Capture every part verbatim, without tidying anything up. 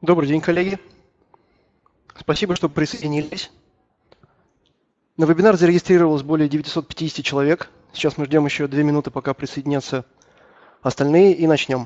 Добрый день, коллеги. Спасибо, что присоединились. На вебинар зарегистрировалось более девятисот пятидесяти человек. Сейчас мы ждем еще две минуты, пока присоединятся остальные, и начнем.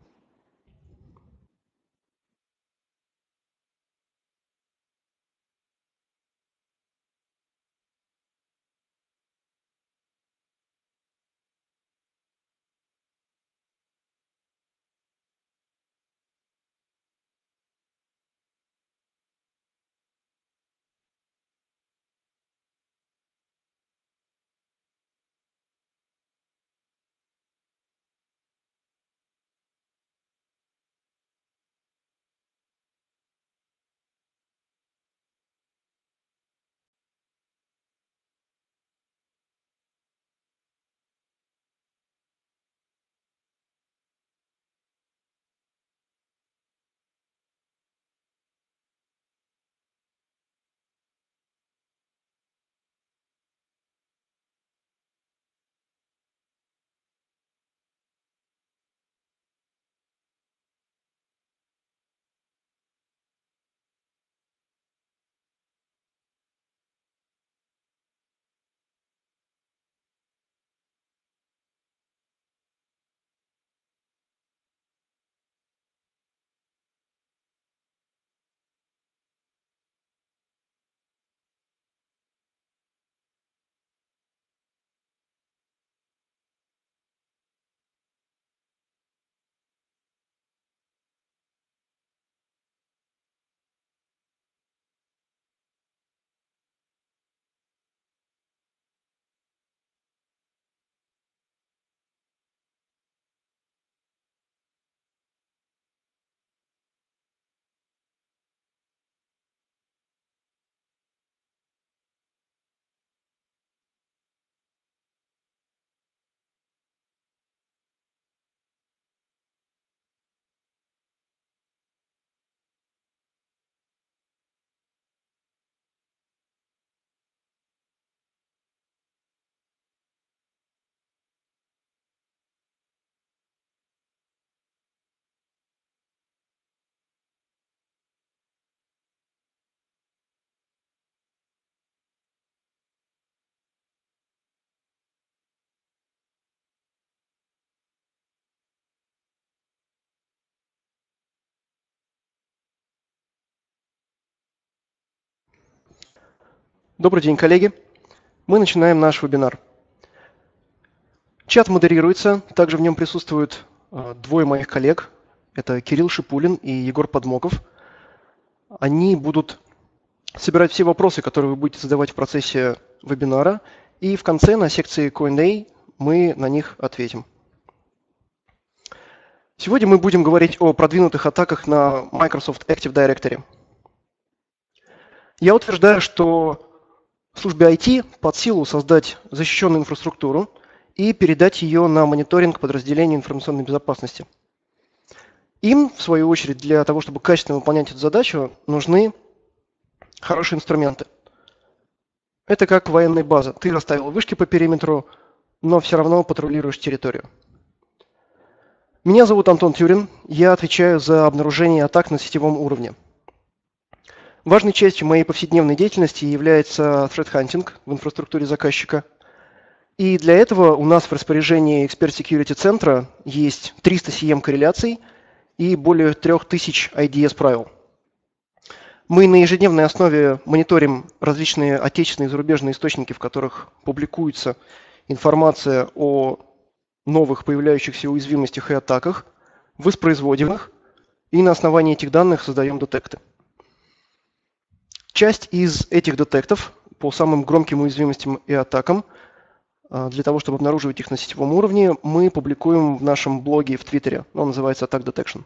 Добрый день, коллеги. Мы начинаем наш вебинар. Чат модерируется, также в нем присутствуют двое моих коллег. Это Кирилл Шипулин и Егор Подмоков. Они будут собирать все вопросы, которые вы будете задавать в процессе вебинара, и в конце на секции Q and A мы на них ответим. Сегодня мы будем говорить о продвинутых атаках на Microsoft Active Directory. Я утверждаю, что службе ай ти под силу создать защищенную инфраструктуру и передать ее на мониторинг подразделению информационной безопасности. Им, в свою очередь, для того, чтобы качественно выполнять эту задачу, нужны хорошие инструменты. Это как военная база. Ты расставил вышки по периметру, но все равно патрулируешь территорию. Меня зовут Антон Тюрин. Я отвечаю за обнаружение атак на сетевом уровне. Важной частью моей повседневной деятельности является threat hunting в инфраструктуре заказчика. И для этого у нас в распоряжении Expert Security центра есть триста си эм корреляций и более трех тысяч ай ди эс правил. Мы на ежедневной основе мониторим различные отечественные и зарубежные источники, в которых публикуется информация о новых появляющихся уязвимостях и атаках, воспроизводим их и на основании этих данных создаем детекты. Часть из этих детектов по самым громким уязвимостям и атакам, для того, чтобы обнаруживать их на сетевом уровне, мы публикуем в нашем блоге в Твиттере. Он называется Attack Detection.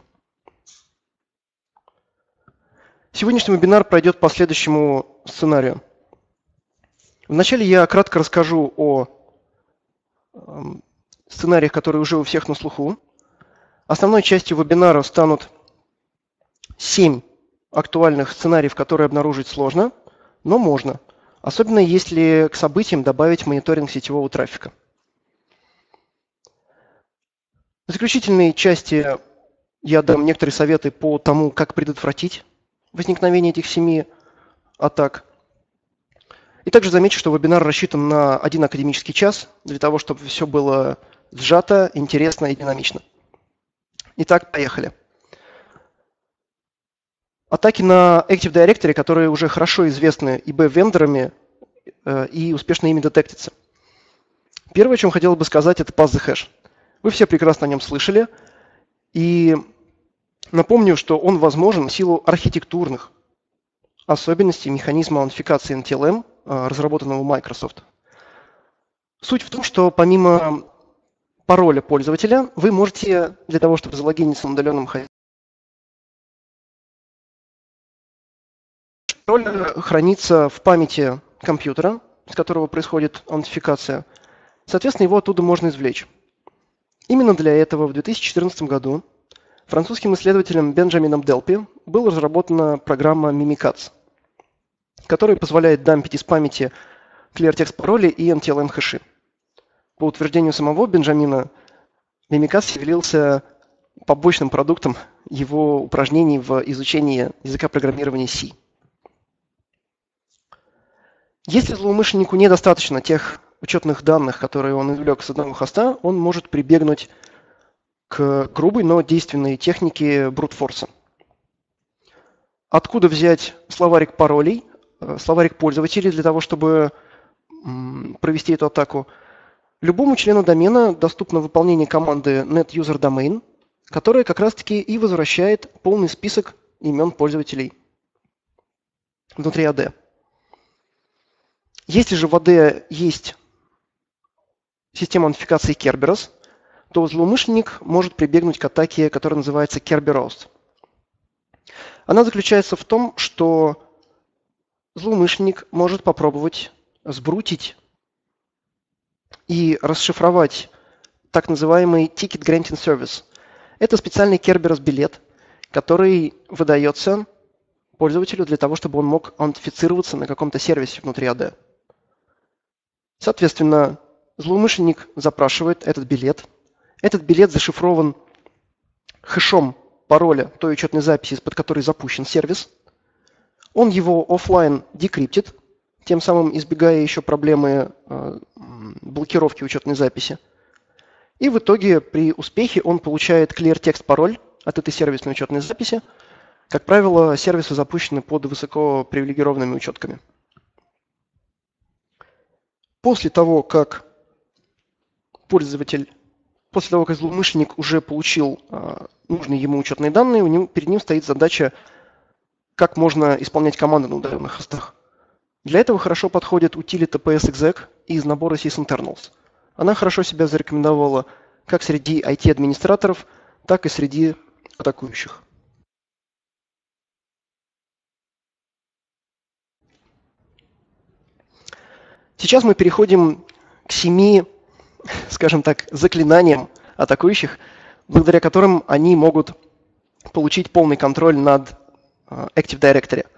Сегодняшний вебинар пройдет по следующему сценарию. Вначале я кратко расскажу о сценариях, которые уже у всех на слуху. Основной частью вебинара станут семь актуальных сценариев, которые обнаружить сложно, но можно. Особенно если к событиям добавить мониторинг сетевого трафика. В заключительной части я дам некоторые советы по тому, как предотвратить возникновение этих семи атак. И также замечу, что вебинар рассчитан на один академический час, для того, чтобы все было сжато, интересно и динамично. Итак, поехали. Атаки на Active Directory, которые уже хорошо известны и би-вендорами, и успешно ими детектятся. Первое, о чем хотел бы сказать, это Pass the Hash. Вы все прекрасно о нем слышали. И напомню, что он возможен в силу архитектурных особенностей механизма аутентификации эн ти эл эм, разработанного Microsoft. Суть в том, что помимо пароля пользователя, вы можете для того, чтобы залогиниться на удаленном хосте, пароль хранится в памяти компьютера, с которого происходит аутентификация. Соответственно, его оттуда можно извлечь. Именно для этого в две тысячи четырнадцатом году французским исследователем Бенджамином Делпи была разработана программа Mimikatz, которая позволяет дампить из памяти clear text пароли и эн ти эл эм хэши. По утверждению самого Бенджамина, Mimikatz явился побочным продуктом его упражнений в изучении языка программирования C. Если злоумышленнику недостаточно тех учетных данных, которые он извлек с одного хоста, он может прибегнуть к грубой, но действенной технике брутфорса. Откуда взять словарик паролей, словарик пользователей для того, чтобы провести эту атаку? Любому члену домена доступно выполнение команды netuserdomain, которая как раз-таки и возвращает полный список имен пользователей внутри эй ди. Если же в эй ди есть система аутентификации Kerberos, то злоумышленник может прибегнуть к атаке, которая называется Kerberos. Она заключается в том, что злоумышленник может попробовать сбрутить и расшифровать так называемый Ticket Granting Service. Это специальный Kerberos билет, который выдается пользователю для того, чтобы он мог аутентифицироваться на каком-то сервисе внутри эй ди. Соответственно, злоумышленник запрашивает этот билет. Этот билет зашифрован хэшом пароля той учетной записи, из-под которой запущен сервис. Он его офлайн декриптит, тем самым избегая еще проблемы э, блокировки учетной записи. И в итоге при успехе он получает clear text пароль от этой сервисной учетной записи. Как правило, сервисы запущены под высокопривилегированными учетками. После того, как пользователь, после того, как злоумышленник уже получил а, нужные ему учетные данные, у него, перед ним стоит задача, как можно исполнять команды на удаленных хостах. Для этого хорошо подходит утилита пи эс-exec из набора sysinternals. Она хорошо себя зарекомендовала как среди ай ти-администраторов, так и среди атакующих. Сейчас мы переходим к семи, скажем так, заклинаниям атакующих, благодаря которым они могут получить полный контроль над Active Directory.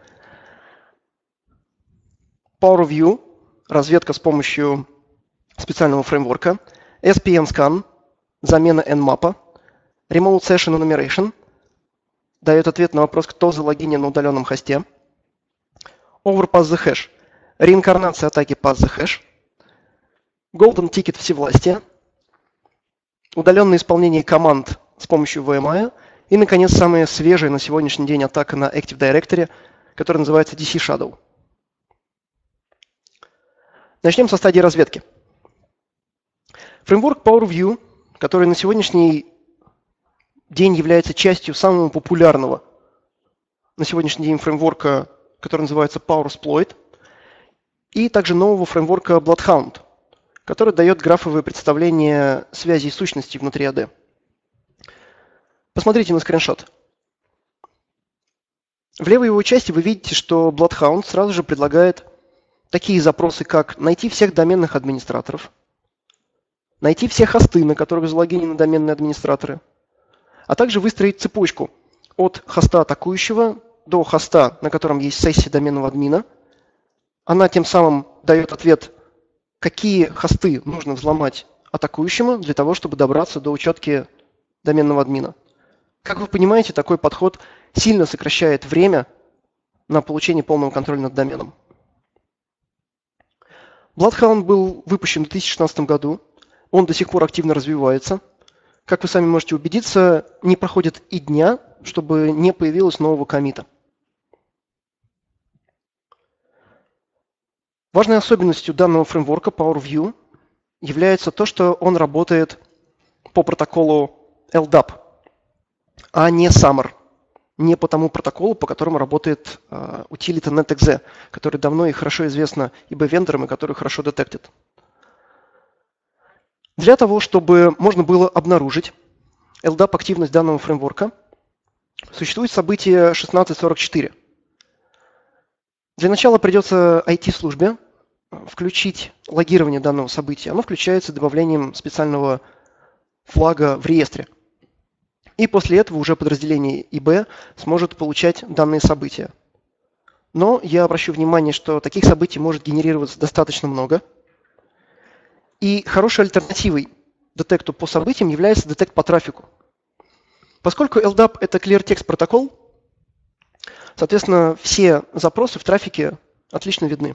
PowerView, разведка с помощью специального фреймворка, эс пи эн-Scan, замена Nmap, Remote Session Enumeration, дает ответ на вопрос, кто залогинен на удаленном хосте, Overpass the Hash, реинкарнация атаки Pass the Hash, Golden Ticket всевластия, удаленное исполнение команд с помощью ви эм ай и, наконец, самая свежая на сегодняшний день атака на Active Directory, которая называется ди си Shadow. Начнем со стадии разведки. Фреймворк PowerView, который на сегодняшний день является частью самого популярного на сегодняшний день фреймворка, который называется PowerSploit, и также нового фреймворка Bloodhound, который дает графовое представление связей сущностей внутри эй ди. Посмотрите на скриншот. В левой его части вы видите, что Bloodhound сразу же предлагает такие запросы, как найти всех доменных администраторов, найти все хосты, на которых залогинены доменные администраторы, а также выстроить цепочку от хоста атакующего до хоста, на котором есть сессия доменного админа. Она тем самым дает ответ, какие хосты нужно взломать атакующему для того, чтобы добраться до учетки доменного админа. Как вы понимаете, такой подход сильно сокращает время на получение полного контроля над доменом. Bloodhound был выпущен в две тысячи шестнадцатом году. Он до сих пор активно развивается. Как вы сами можете убедиться, не проходит и дня, чтобы не появилось нового коммита. Важной особенностью данного фреймворка PowerView является то, что он работает по протоколу эл дап, а не Summer, не по тому протоколу, по которому работает uh, утилита NetExe, который давно и хорошо известна и би-вендорам, и который хорошо детектит. Для того, чтобы можно было обнаружить эл дап-активность данного фреймворка, существует событие шестнадцать сорок четыре. Для начала придется ай ти-службе включить логирование данного события. Оно включается добавлением специального флага в реестре. И после этого уже подразделение и би сможет получать данные события. Но я обращу внимание, что таких событий может генерироваться достаточно много. И хорошей альтернативой детекту по событиям является детект по трафику. Поскольку эл дап – это Clear Text протокол, соответственно, все запросы в трафике отлично видны.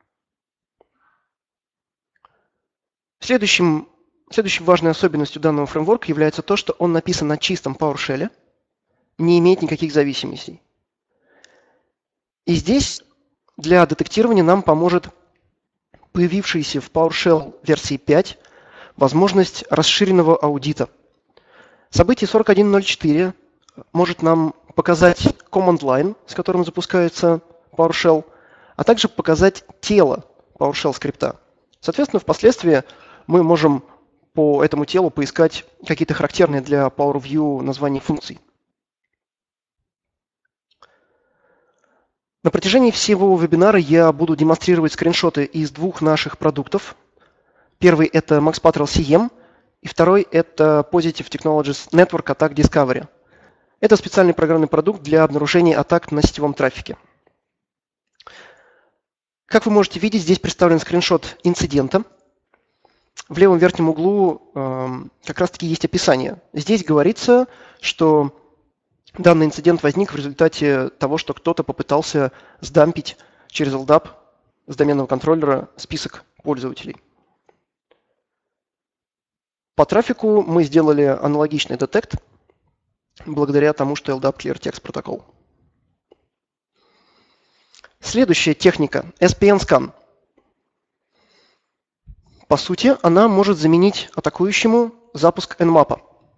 Следующим, следующей важной особенностью данного фреймворка является то, что он написан на чистом PowerShell, не имеет никаких зависимостей. И здесь для детектирования нам поможет появившаяся в PowerShell версии пять возможность расширенного аудита. Событие сорок один ноль четыре может нам показать command line, с которым запускается PowerShell, а также показать тело PowerShell скрипта. Соответственно, впоследствии мы можем по этому телу поискать какие-то характерные для PowerView названия функций. На протяжении всего вебинара я буду демонстрировать скриншоты из двух наших продуктов. Первый – это MaxPatrol си эм, и второй – это Positive Technologies Network Attack Discovery. Это специальный программный продукт для обнаружения атак на сетевом трафике. Как вы можете видеть, здесь представлен скриншот инцидента. В левом верхнем углу э, как раз-таки есть описание. Здесь говорится, что данный инцидент возник в результате того, что кто-то попытался сдампить через эл дап с доменного контроллера список пользователей. По трафику мы сделали аналогичный детект благодаря тому, что эл дап Clear Text протокол. Следующая техника – эс пи эн-скан. По сути, она может заменить атакующему запуск Nmap.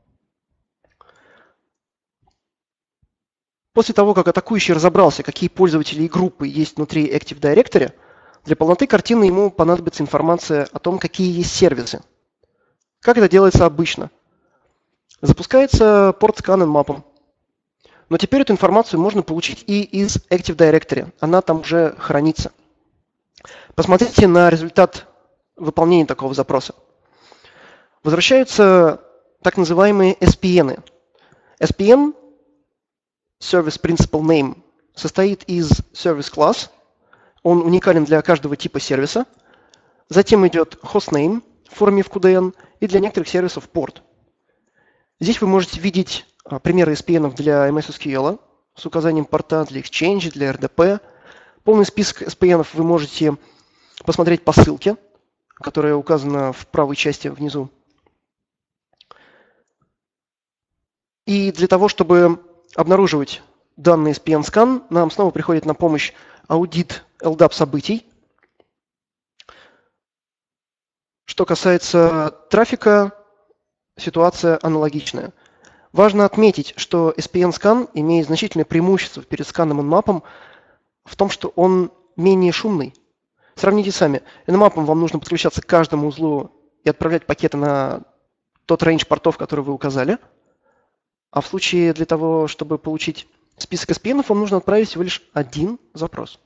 После того, как атакующий разобрался, какие пользователи и группы есть внутри Active Directory, для полноты картины ему понадобится информация о том, какие есть сервисы. Как это делается обычно? Запускается порт-скан Nmap. Но теперь эту информацию можно получить и из Active Directory. Она там уже хранится. Посмотрите на результат выполнения такого запроса. Возвращаются так называемые эс пи эн. эс пи эн, Service Principal Name, состоит из Service Class. Он уникален для каждого типа сервиса. Затем идет Hostname в форме эф кью ди эн и для некоторых сервисов порт. Здесь вы можете видеть примеры эс пи эн для эм эс эс кью эл с указанием порта, для Exchange, для эр ди пи. Полный список эс пи эн вы можете посмотреть по ссылке, которая указана в правой части внизу. И для того, чтобы обнаруживать данный эс пи эн-скан, нам снова приходит на помощь аудит эл дап событий. Что касается трафика, ситуация аналогичная. Важно отметить, что эс пи эн-скан имеет значительное преимущество перед сканом Nmap в том, что он менее шумный. Сравните сами. Nmap вам нужно подключаться к каждому узлу и отправлять пакеты на тот рейндж портов, который вы указали. А в случае для того, чтобы получить список эс пи эн, вам нужно отправить всего лишь один запрос.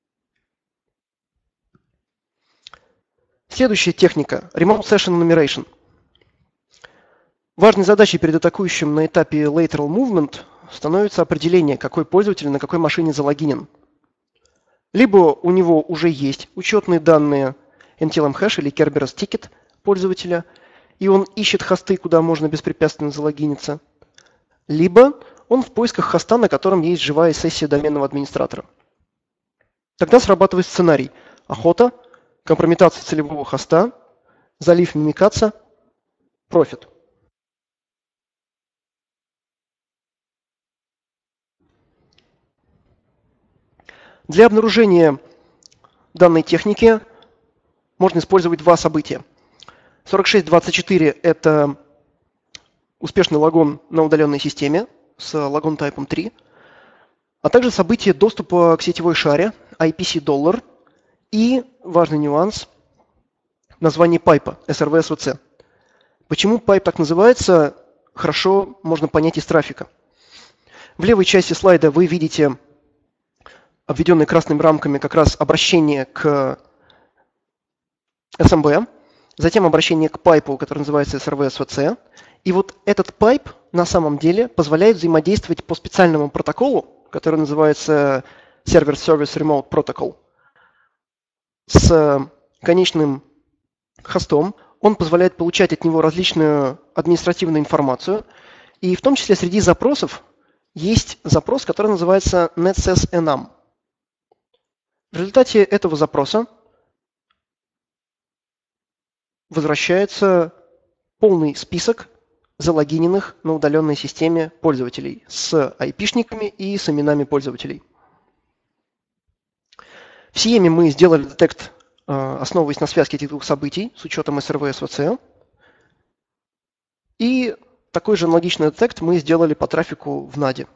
Следующая техника – Remote Session Enumeration. Важной задачей перед атакующим на этапе Lateral Movement становится определение, какой пользователь на какой машине залогинен. Либо у него уже есть учетные данные эн ти эл эм-хэш или Kerberos Ticket пользователя, и он ищет хосты, куда можно беспрепятственно залогиниться. либо он в поисках хоста, на котором есть живая сессия доменного администратора. Тогда срабатывает сценарий: охота, компрометация целевого хоста, залив мимикаца, профит. Для обнаружения данной техники можно использовать два события. сорок шесть двадцать четыре – это успешный логон на удаленной системе с логон тайпом три, а также событие доступа к сетевой шаре ай пи си доллар и, важный нюанс, название пайпа эс эр ви эс ви си. Почему пайп так называется, хорошо можно понять из трафика. В левой части слайда вы видите обведенные красными рамками как раз обращение к эс эм би, затем обращение к пайпу, который называется эс эр ви эс ви си. И вот этот пайп на самом деле позволяет взаимодействовать по специальному протоколу, который называется Server Service Remote Protocol, с конечным хостом. Он позволяет получать от него различную административную информацию. И в том числе среди запросов есть запрос, который называется netsays.enum. В результате этого запроса возвращается полный список залогиненных на удаленной системе пользователей с айпишниками и с именами пользователей. В сиеме мы сделали детект, основываясь на связке этих двух событий с учетом эс эр ви эс ви си. И такой же аналогичный детект мы сделали по трафику в наде.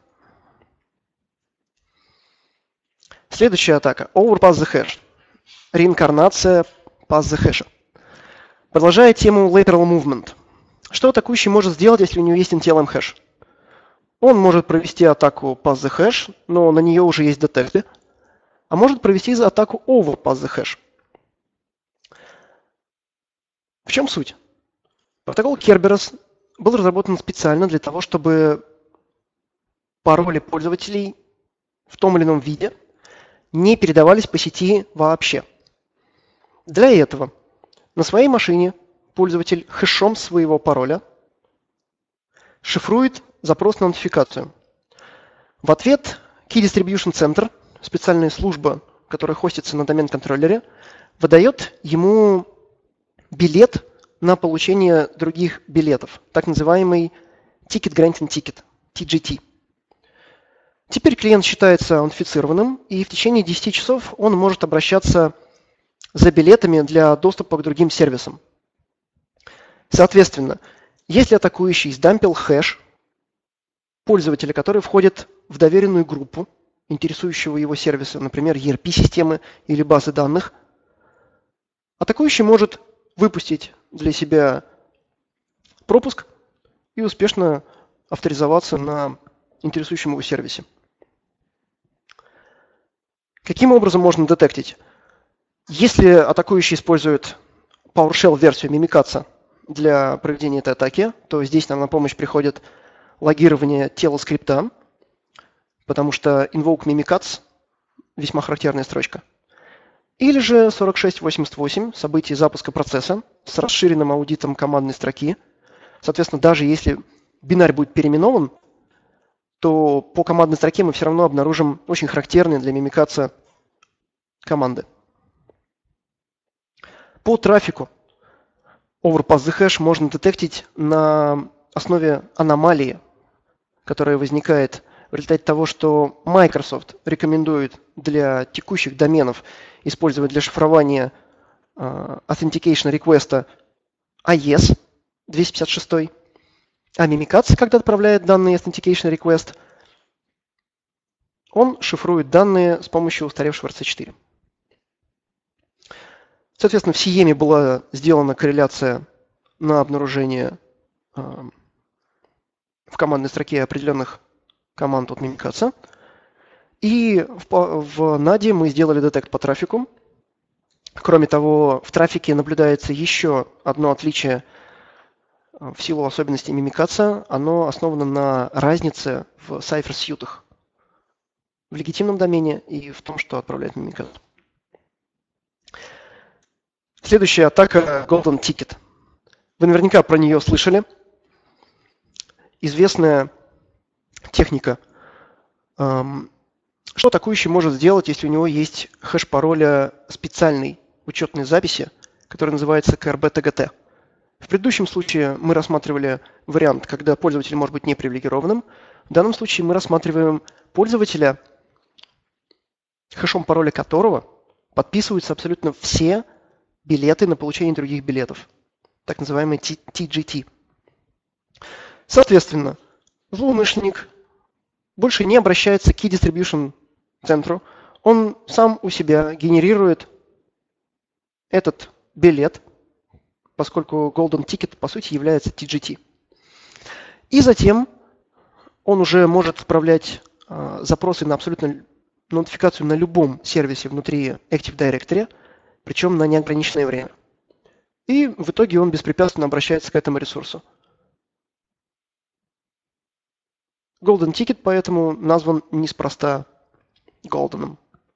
Следующая атака. Overpass the hash. Реинкарнация pass the hash. Продолжая тему lateral movement. Что атакующий может сделать, если у него есть эн ти эл эм хэш? Он может провести атаку pass the hash, но на нее уже есть детекты, а может провести атаку over pass the hash. В чем суть? Протокол Kerberos был разработан специально для того, чтобы пароли пользователей в том или ином виде не передавались по сети вообще. Для этого на своей машине пользователь хэшом своего пароля шифрует запрос на аутентификацию. В ответ Key Distribution Center, специальная служба, которая хостится на домен-контроллере, выдает ему билет на получение других билетов, так называемый Ticket Granting Ticket, ти джи ти. Теперь клиент считается аутентифицированным, и в течение десяти часов он может обращаться за билетами для доступа к другим сервисам. Соответственно, если атакующий сдампил хэш пользователя, который входит в доверенную группу интересующего его сервиса, например, и ар пи-системы или базы данных, атакующий может выпустить для себя пропуск и успешно авторизоваться на интересующем его сервисе. Каким образом можно детектить? Если атакующий использует PowerShell-версию мимикаца для проведения этой атаки, то здесь нам на помощь приходит логирование тела скрипта, потому что invoke mimikatz – весьма характерная строчка. Или же сорок шесть восемьдесят восемь – событие запуска процесса с расширенным аудитом командной строки. Соответственно, даже если бинарь будет переименован, то по командной строке мы все равно обнаружим очень характерные для мимикаца команды. По трафику Overpass the hash можно детектить на основе аномалии, которая возникает в результате того, что Microsoft рекомендует для текущих доменов использовать для шифрования uh, Authentication Request эй и эс двести пятьдесят шесть, а Mimikatz, когда отправляет данные Authentication Request, он шифрует данные с помощью устаревшего эр си четыре. Соответственно, в сиеме была сделана корреляция на обнаружение uh, в командной строке определенных команд от Mimikatz. И в, в наде мы сделали детект по трафику. Кроме того, в трафике наблюдается еще одно отличие в силу особенностей Mimikatz. Оно основано на разнице в cipher-сьютах в легитимном домене и в том, что отправляет Mimikatz. Следующая атака Golden Ticket. Вы наверняка про нее слышали. Известная техника. Что атакующий может сделать, если у него есть хэш пароля специальной учетной записи, который называется кей ар би ти джи ти? В предыдущем случае мы рассматривали вариант, когда пользователь может быть непривилегированным. В данном случае мы рассматриваем пользователя, хэшом пароля которого подписываются абсолютно все билеты на получение других билетов, так называемый ти джи ти. Соответственно, злоумышленник больше не обращается к Key Distribution центру, он сам у себя генерирует этот билет, поскольку Golden Ticket, по сути, является ти джи ти. И затем он уже может отправлять э, запросы на абсолютно нотификацию на любом сервисе внутри Active Directory, причем на неограниченное время. И в итоге он беспрепятственно обращается к этому ресурсу. Golden Ticket поэтому назван неспроста Golden.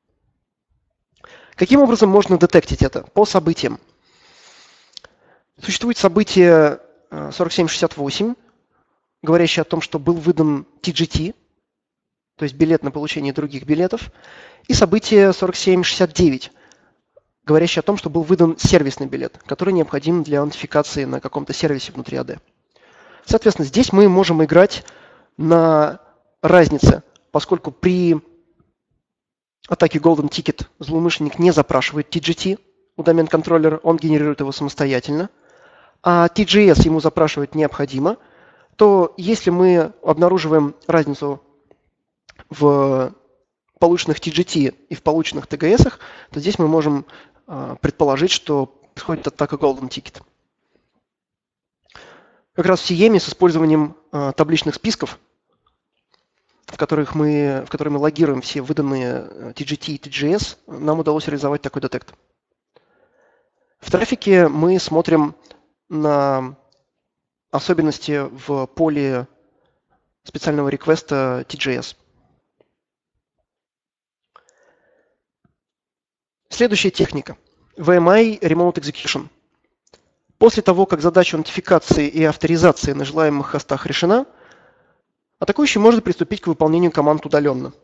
Каким образом можно детектить это? По событиям. Существует событие сорок семь шестьдесят восемь, говорящее о том, что был выдан ти джи ти, то есть билет на получение других билетов, и событие сорок семь шестьдесят девять, говорящее о том, что был выдан сервисный билет, который необходим для аутентификации на каком-то сервисе внутри эй ди. Соответственно, здесь мы можем играть на разнице, поскольку при атаке Golden Ticket злоумышленник не запрашивает ти джи ти у домен-контроллера, он генерирует его самостоятельно, а ти джи эс ему запрашивать необходимо, то если мы обнаруживаем разницу в полученных ти джи ти и в полученных ти джи эс, то здесь мы можем э, предположить, что происходит атака Golden Ticket. Как раз в Сиеме с использованием э, табличных списков, в которых мы, в которые мы логируем все выданные ти джи ти и ти джи эс, нам удалось реализовать такой детект. В трафике мы смотрим на особенности в поле специального реквеста ти джи эс. Следующая техника. ви эм ай Remote Execution. После того, как задача аутентификации и авторизации на желаемых хостах решена, атакующий может приступить к выполнению команд удаленно.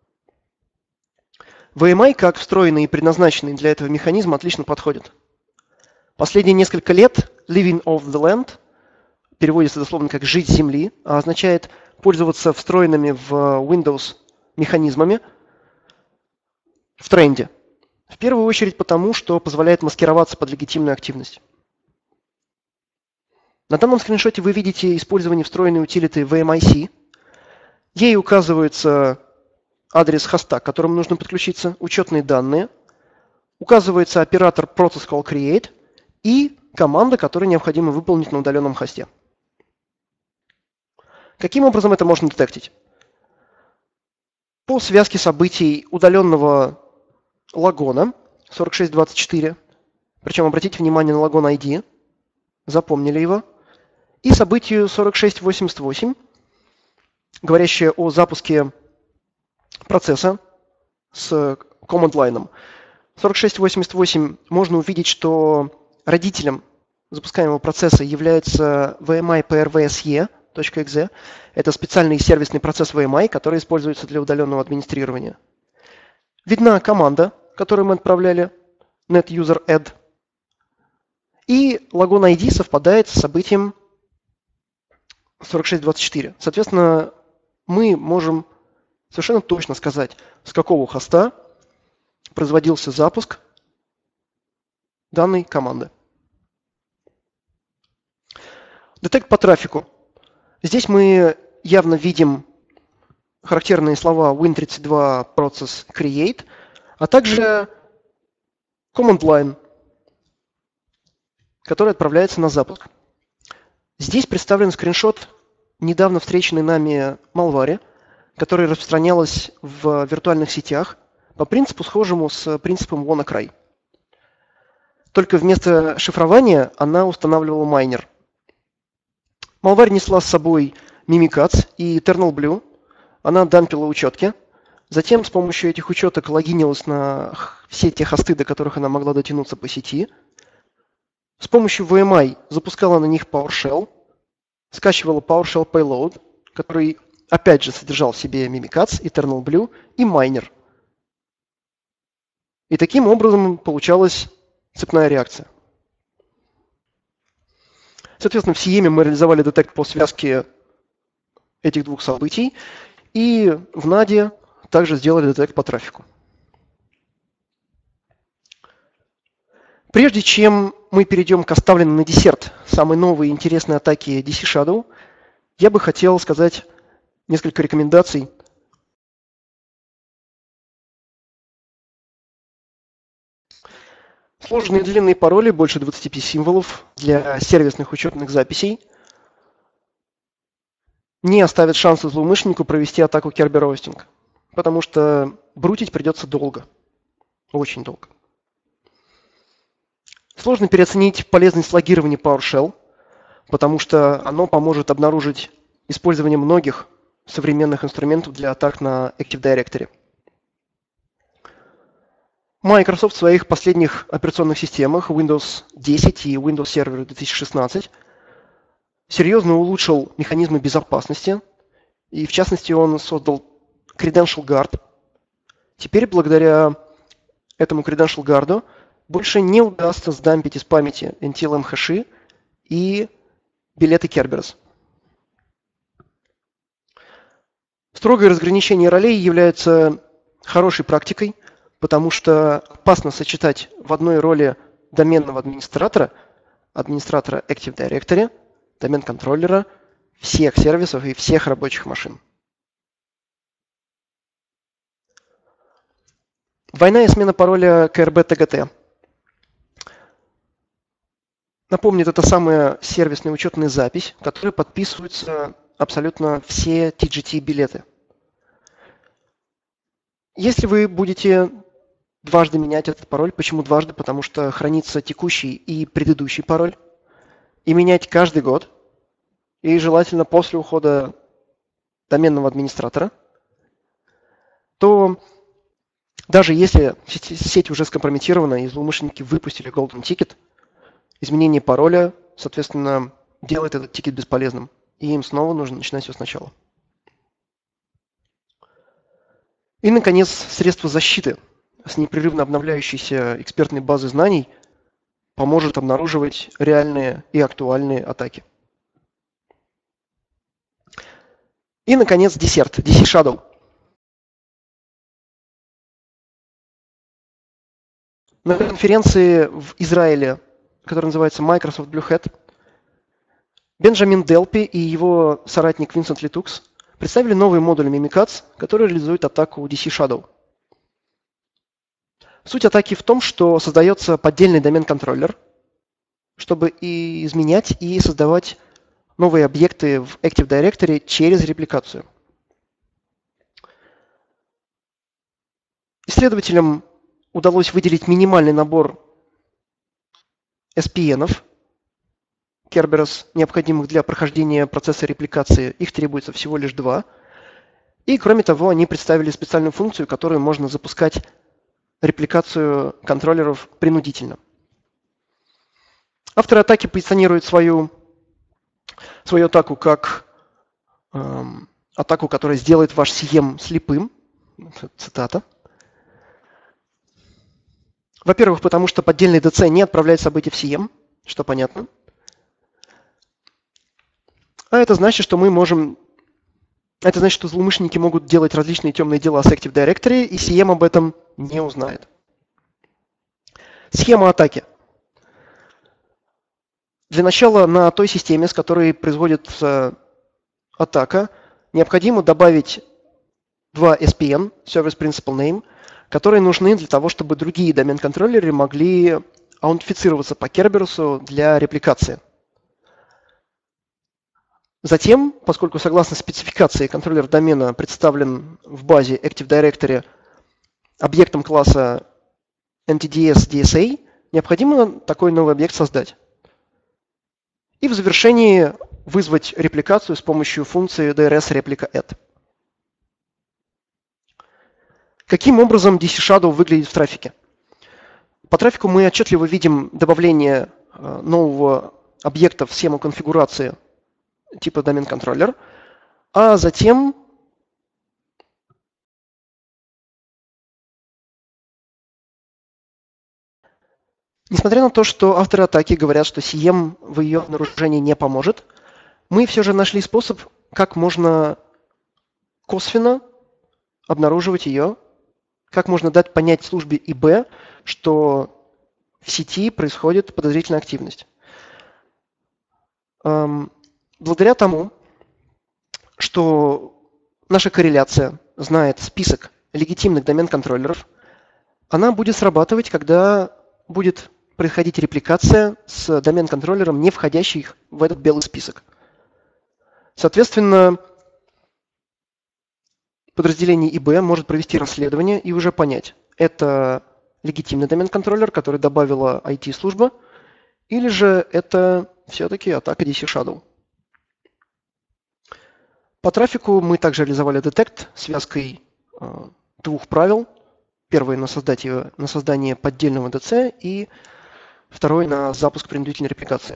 ви эм ай, как встроенный и предназначенный для этого механизм, отлично подходит. Последние несколько лет living off the land переводится дословно как «жить с земли», а означает пользоваться встроенными в Windows механизмами в тренде. В первую очередь потому, что позволяет маскироваться под легитимную активность. На данном скриншоте вы видите использование встроенной утилиты ви эм ай си. Ей указывается адрес хоста, к которому нужно подключиться, учетные данные, указывается оператор process call create и команда, которую необходимо выполнить на удаленном хосте. Каким образом это можно детектить? По связке событий удаленного логона сорок шесть двадцать четыре, причем обратите внимание на логон ай ди, запомнили его, и событию сорок шесть восемьдесят восемь, говорящее о запуске процесса с command line. сорок шесть восемьдесят восемь можно увидеть, что родителем запускаемого процесса является ви эм ай prvse.exe. Это специальный сервисный процесс ви эм ай, который используется для удаленного администрирования. Видна команда, которую мы отправляли, netuser-add. И логон ай ди совпадает с событием сорок шесть двадцать четыре. Соответственно, мы можем совершенно точно сказать, с какого хоста производился запуск данной команды. Детект по трафику. Здесь мы явно видим характерные слова win тридцать два process create, а также command line, который отправляется на запуск. Здесь представлен скриншот недавно встреченной нами malware, которая распространялась в виртуальных сетях по принципу, схожему с принципом WannaCry. Только вместо шифрования она устанавливала майнер. Malware несла с собой Mimikatz и Eternal Blue. Она дампила учетки. Затем с помощью этих учеток логинилась на все те хосты, до которых она могла дотянуться по сети. С помощью ви эм ай запускала на них PowerShell, скачивала PowerShell Payload, который опять же содержал в себе Mimikatz, Eternal Blue и майнер. И таким образом получалась цепная реакция. Соответственно, в Сиеме мы реализовали детект по связке этих двух событий, и в наде также сделали детект по трафику. Прежде чем мы перейдем к оставленной на десерт самой новой и интересной атаке ди си Shadow, я бы хотел сказать несколько рекомендаций. Сложные длинные пароли, больше двадцати пяти символов для сервисных учетных записей не оставят шанса злоумышленнику провести атаку Kerberos Hosting, потому что брутить придется долго, очень долго. Сложно переоценить полезность логирования PowerShell, потому что оно поможет обнаружить использование многих современных инструментов для атак на Active Directory. Microsoft в своих последних операционных системах Windows десять и Windows Server две тысячи шестнадцать серьезно улучшил механизмы безопасности, и в частности он создал Credential Guard. Теперь благодаря этому Credential Guard больше не удастся сдампить из памяти эн ти эл эм-хэши и билеты Kerberos. Строгое разграничение ролей является хорошей практикой, потому что опасно сочетать в одной роли доменного администратора, администратора Active Directory, домен-контроллера, всех сервисов и всех рабочих машин. Двойная смена пароля кей эр би ти джи ти. Напомню, это самая сервисная учетная запись, в которой подписываются абсолютно все ти джи ти-билеты. Если вы будете дважды менять этот пароль, почему дважды? Потому что хранится текущий и предыдущий пароль, и менять каждый год, и желательно после ухода доменного администратора, то даже если сеть уже скомпрометирована и злоумышленники выпустили Golden Ticket, изменение пароля, соответственно, делает этот тикет бесполезным, и им снова нужно начинать все сначала. И, наконец, средство защиты с непрерывно обновляющейся экспертной базой знаний поможет обнаруживать реальные и актуальные атаки. И, наконец, десерт, ди си Shadow. На конференции в Израиле, которая называется Microsoft Blue Hat, Бенджамин Делпи и его соратник Винсент Литукс представили новые модули Mimikatz, которые реализуют атаку ди си Shadow. Суть атаки в том, что создается поддельный домен-контроллер, чтобы и изменять и создавать новые объекты в Active Directory через репликацию. Исследователям удалось выделить минимальный набор эс пи эн-ов, Kerberos, необходимых для прохождения процесса репликации. Их требуется всего лишь два. И, кроме того, они представили специальную функцию, которую можно запускать репликацию контроллеров принудительно. Авторы атаки позиционируют свою, свою атаку как эм, атаку, которая сделает ваш сием слепым. Цитата. Во-первых, потому что поддельный ди си не отправляет события в сием, что понятно. А это значит, что мы можем... Это значит, что злоумышленники могут делать различные темные дела с Active Directory, и сием об этом не узнает. Схема атаки. Для начала на той системе, с которой производится атака, необходимо добавить два эс пи эн, Service Principal Name, которые нужны для того, чтобы другие домен-контроллеры могли аутентифицироваться по Kerberos для репликации. Затем, поскольку согласно спецификации контроллер домена представлен в базе Active Directory объектом класса эн ти ди эс ди эс эй, необходимо такой новый объект создать. И в завершении вызвать репликацию с помощью функции ди ар эс replica add. Каким образом ди си Shadow выглядит в трафике? По трафику мы отчетливо видим добавление нового объекта в схему конфигурации типа домен-контроллер, а затем Несмотря на то, что авторы атаки говорят, что си эм в ее обнаружении не поможет, мы все же нашли способ, как можно косвенно обнаруживать ее, как можно дать понять службе и бэ, что в сети происходит подозрительная активность. Благодаря тому, что наша корреляция знает список легитимных домен-контроллеров, она будет срабатывать, когда будет происходить репликация с домен-контроллером, не входящих в этот белый список. Соответственно, подразделение и бэ может провести расследование и уже понять, это легитимный домен-контроллер, который добавила ай ти-служба, или же это все-таки атака ди си Shadow. По трафику мы также реализовали детект связкой э, двух правил. Первое на создание, на создание поддельного ди си и второй на запуск принудительной репликации.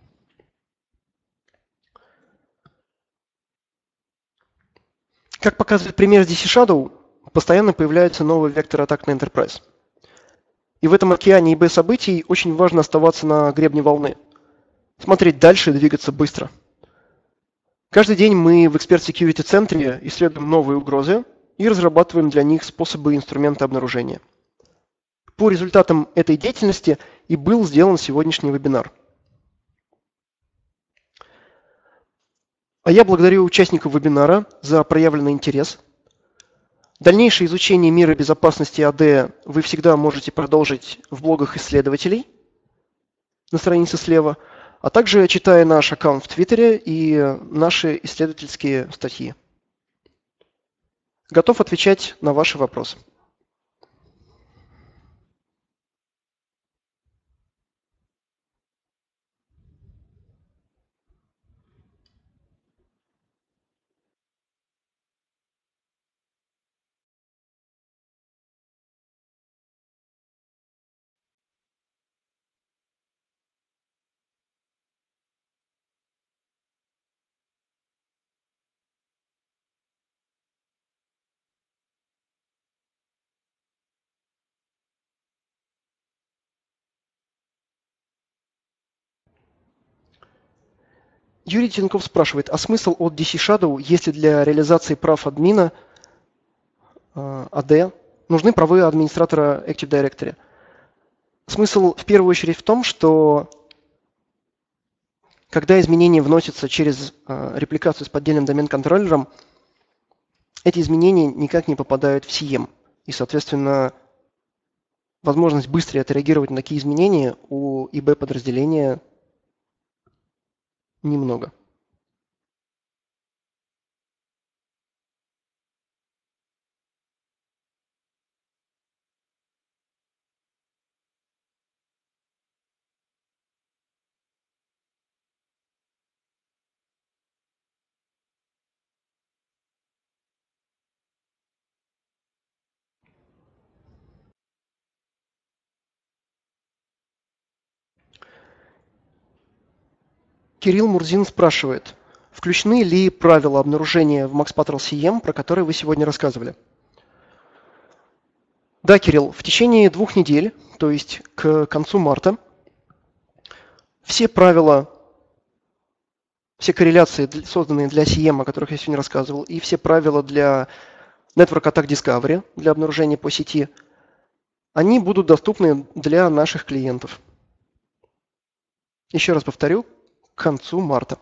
Как показывает пример с ди си Shadow, постоянно появляются новые векторы атак на Enterprise. И в этом океане и бэ событий очень важно оставаться на гребне волны, смотреть дальше и двигаться быстро. Каждый день мы в Expert Security центре исследуем новые угрозы и разрабатываем для них способы и инструменты обнаружения. По результатам этой деятельности и был сделан сегодняшний вебинар. А я благодарю участников вебинара за проявленный интерес. Дальнейшее изучение мира безопасности эй ди вы всегда можете продолжить в блогах исследователей на странице слева, а также читая наш аккаунт в Твиттере и наши исследовательские статьи. Готов отвечать на ваши вопросы. Юрий Тинков спрашивает, а смысл от ди си Shadow, если для реализации прав админа эй ди нужны правы администратора Active Directory? Смысл в первую очередь в том, что когда изменения вносятся через репликацию с поддельным домен-контроллером, эти изменения никак не попадают в си эм. И, соответственно, возможность быстро отреагировать на такие изменения у и бэ подразделения немного. Кирилл Мурзин спрашивает, включены ли правила обнаружения в MaxPatrol си эм, про которые вы сегодня рассказывали? Да, Кирилл, в течение двух недель, то есть к концу марта, все правила, все корреляции, созданные для си эм, о которых я сегодня рассказывал, и все правила для Network Attack Discovery, для обнаружения по сети, они будут доступны для наших клиентов. Еще раз повторю, к концу марта.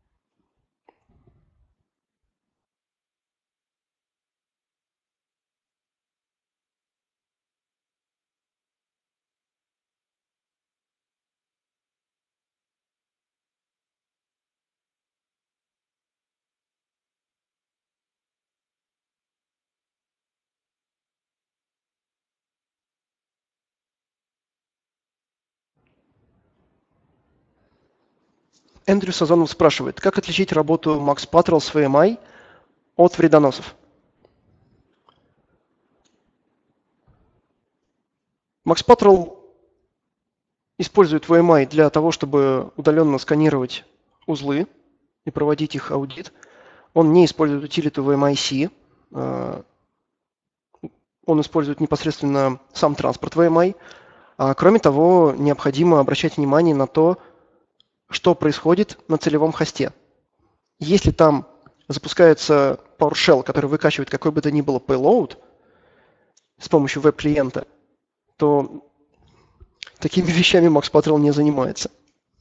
Эндрю Сазонов спрашивает, как отличить работу MaxPatrol с ви эм ай от вредоносов? MaxPatrol использует ви эм ай для того, чтобы удаленно сканировать узлы и проводить их аудит. Он не использует утилиту ви эм ай си. Он использует непосредственно сам транспорт ви эм ай. А кроме того, необходимо обращать внимание на то, что происходит на целевом хосте. Если там запускается PowerShell, который выкачивает какой бы то ни было payload с помощью веб-клиента, то такими вещами Max Patrol не занимается.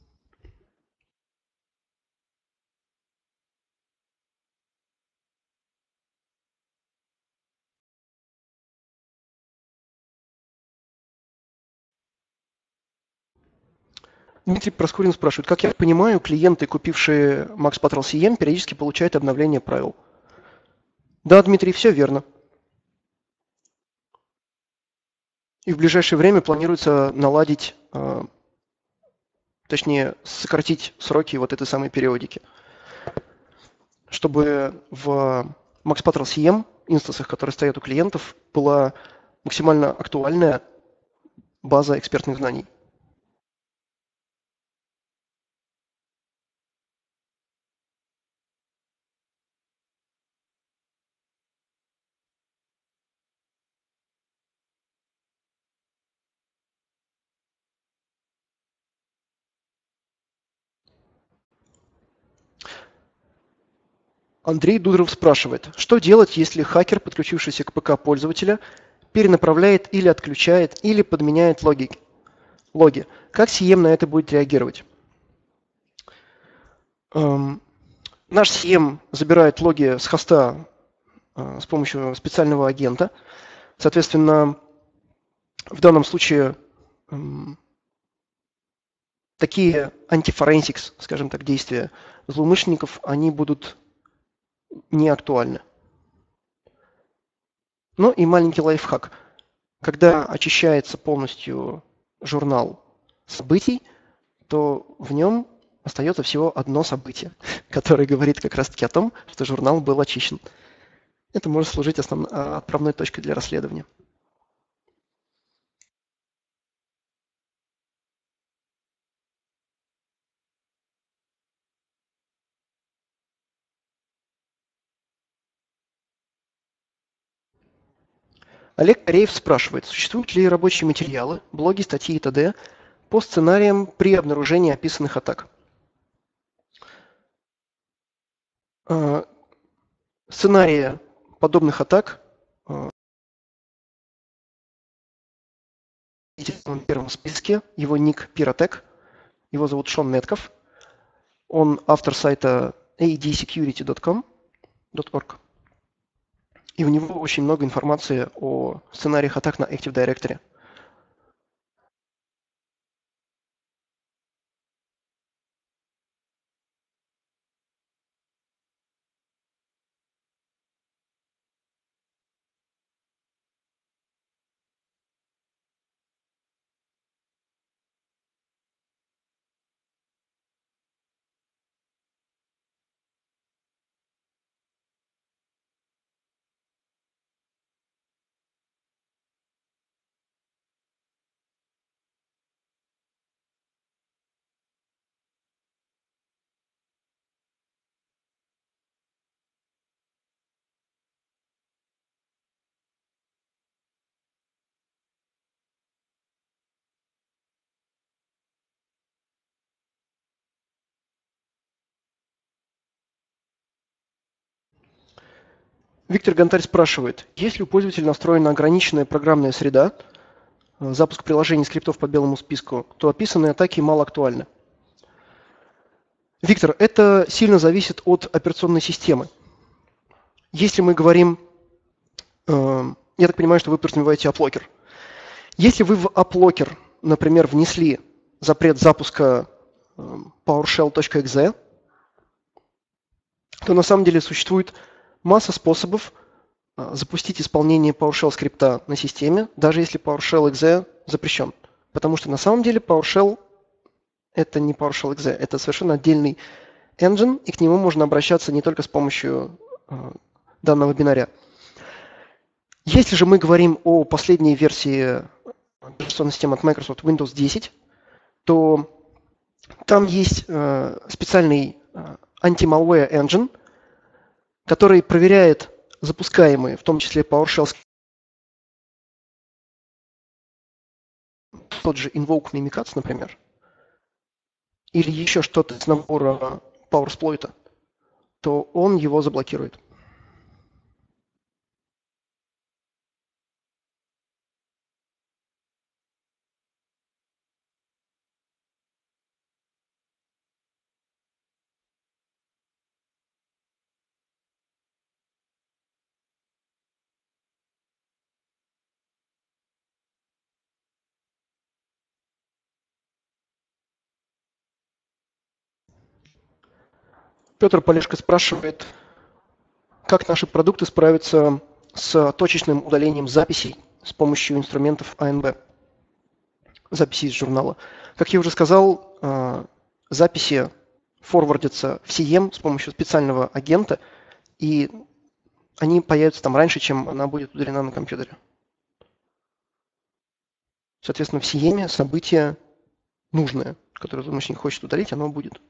Дмитрий Проскурин спрашивает, как я понимаю, клиенты, купившие Max Patrol си эм, периодически получают обновление правил. Да, Дмитрий, все верно. И в ближайшее время планируется наладить, э, точнее, сократить сроки вот этой самой периодики, чтобы в Max Patrol си эм инстансах, которые стоят у клиентов, была максимально актуальная база экспертных знаний. Андрей Дудров спрашивает, что делать, если хакер, подключившийся к ПК пользователя, перенаправляет или отключает, или подменяет логи? логи. Как си эм на это будет реагировать? Эм, наш си эм забирает логи с хоста э, с помощью специального агента. Соответственно, в данном случае эм, такие антифоренсикс, скажем так, действия злоумышленников, они будут не актуальны. Ну и маленький лайфхак. Когда очищается полностью журнал событий, то в нем остается всего одно событие, которое говорит как раз-таки о том, что журнал был очищен. Это может служить основной, отправной точкой для расследования. Олег Кореев спрашивает, существуют ли рабочие материалы, блоги, статьи и т.д. по сценариям при обнаружении описанных атак? Э, Сценарии подобных атак э, видите в первом списке. Его ник Pyrotech. Его зовут Шон Метков. Он автор сайта a d security dot com dot org. И у него очень много информации о сценариях атак на Active Directory. Виктор Гонтарь спрашивает, если у пользователя настроена ограниченная программная среда, запуск приложений скриптов по белому списку, то описанные атаки мало актуальны. Виктор, это сильно зависит от операционной системы. Если мы говорим, э, я так понимаю, что вы подразумеваете AppLocker. Если вы в AppLocker, например, внесли запрет запуска э, PowerShell.exe, то на самом деле существует масса способов э, запустить исполнение PowerShell скрипта на системе, даже если PowerShell.exe запрещен. Потому что на самом деле PowerShell это не PowerShell.exe, это совершенно отдельный engine, и к нему можно обращаться не только с помощью э, данного бинаря. Если же мы говорим о последней версии операционной системы от Microsoft Windows десять, то там есть э, специальный э, anti-malware engine, который проверяет запускаемые, в том числе PowerShell тот же invoke mimikatz, например, или еще что-то из набора PowerSploit, то он его заблокирует. Петр Полешко спрашивает, как наши продукты справятся с точечным удалением записей с помощью инструментов а эн бэ, записи из журнала. Как я уже сказал, э, записи форвардятся в си эм с помощью специального агента, и они появятся там раньше, чем она будет удалена на компьютере. Соответственно, в си эм событие нужное, которое злоумышленник хочет удалить, оно будет.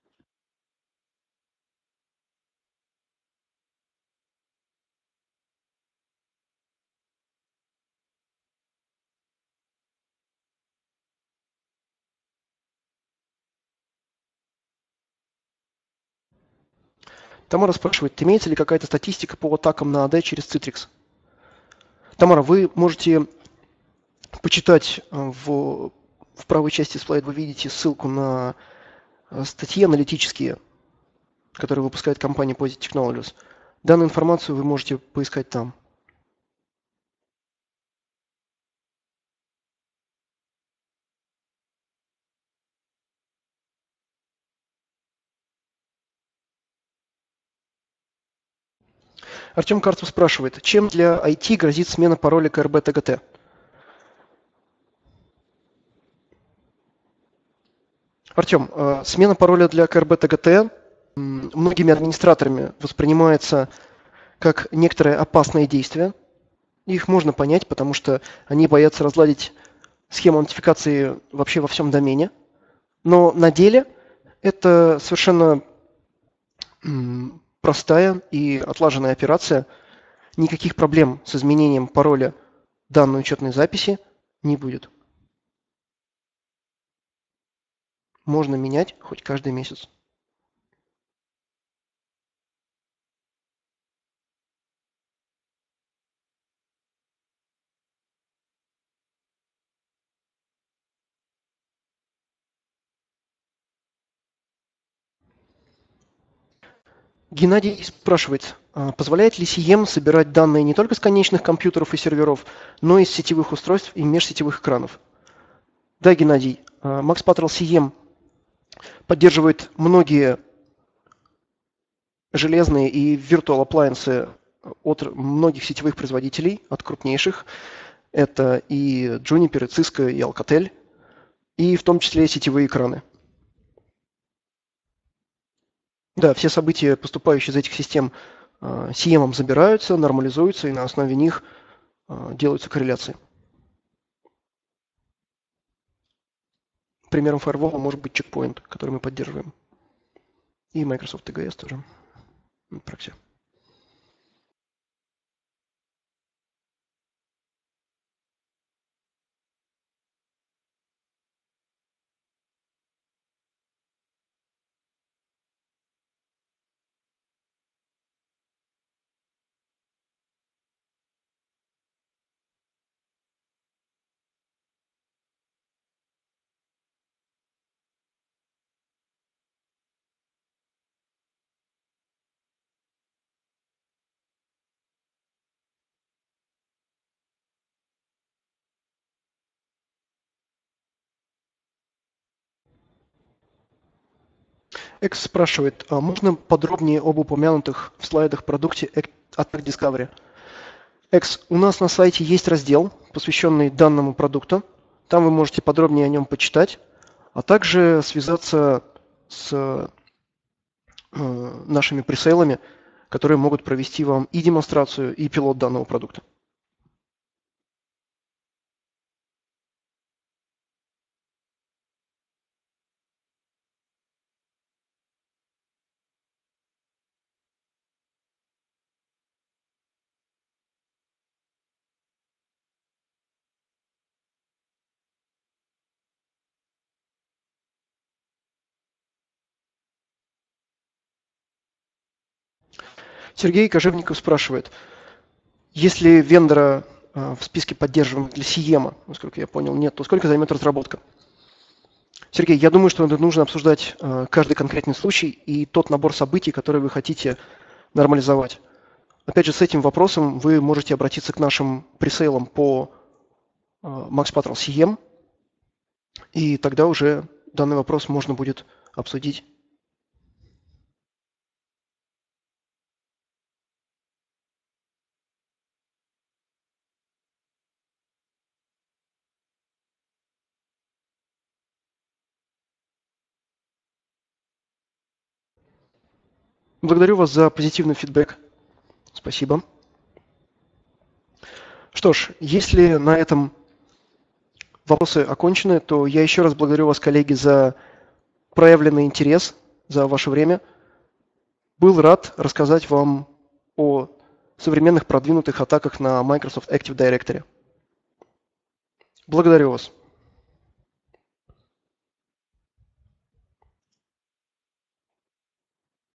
Тамара спрашивает, имеется ли какая-то статистика по атакам на эй ди через Citrix? Тамара, вы можете почитать э, в, в правой части слайда, вы видите ссылку на э, статьи аналитические, которые выпускает компания Positive Technologies. Данную информацию вы можете поискать там. Артем Карцев спрашивает, чем для ай ти грозит смена пароля ка эр бэ тэ гэ тэ? Артем, э, смена пароля для ка эр бэ тэ гэ тэ многими администраторами воспринимается как некоторое опасное действие. Их можно понять, потому что они боятся разладить схему аутентификации вообще во всем домене. Но на деле это совершенно простая и отлаженная операция. Никаких проблем с изменением пароля данной учетной записи не будет. Можно менять хоть каждый месяц. Геннадий спрашивает, а позволяет ли си эм собирать данные не только с конечных компьютеров и серверов, но и с сетевых устройств и межсетевых экранов? Да, Геннадий, а, Max Patrol си эм поддерживает многие железные и virtual appliances от многих сетевых производителей, от крупнейших. Это и Juniper, и Cisco, и Alcatel, и в том числе сетевые экраны. Да, все события, поступающие из этих систем, си эм забираются, нормализуются, и на основе них а, делаются корреляции. Примером фаервола может быть чекпоинт, который мы поддерживаем. И Microsoft ти джи эс тоже. Прокси. Экс спрашивает, а можно подробнее об упомянутых в слайдах продукте Attack Discovery? Экс, у нас на сайте есть раздел, посвященный данному продукту. Там вы можете подробнее о нем почитать, а также связаться с э, нашими пресейлами, которые могут провести вам и демонстрацию, и пилот данного продукта. Сергей Кожевников спрашивает, если вендора э, в списке поддерживаемых для Сиема, насколько я понял, нет, то сколько займет разработка? Сергей, я думаю, что это нужно обсуждать э, каждый конкретный случай и тот набор событий, который вы хотите нормализовать. Опять же, с этим вопросом вы можете обратиться к нашим пресейлам по э, Max Patrol Сием, и тогда уже данный вопрос можно будет обсудить. Благодарю вас за позитивный фидбэк. Спасибо. Что ж, если на этом вопросы окончены, то я еще раз благодарю вас, коллеги, за проявленный интерес, за ваше время. Был рад рассказать вам о современных продвинутых атаках на Microsoft Active Directory. Благодарю вас.